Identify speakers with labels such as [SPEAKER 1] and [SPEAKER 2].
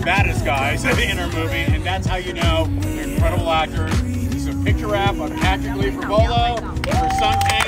[SPEAKER 1] baddest guys in our movie, and that's how you know they're incredible actors. So picture wrap on Patrick Lee for Bolo, for Sun Kang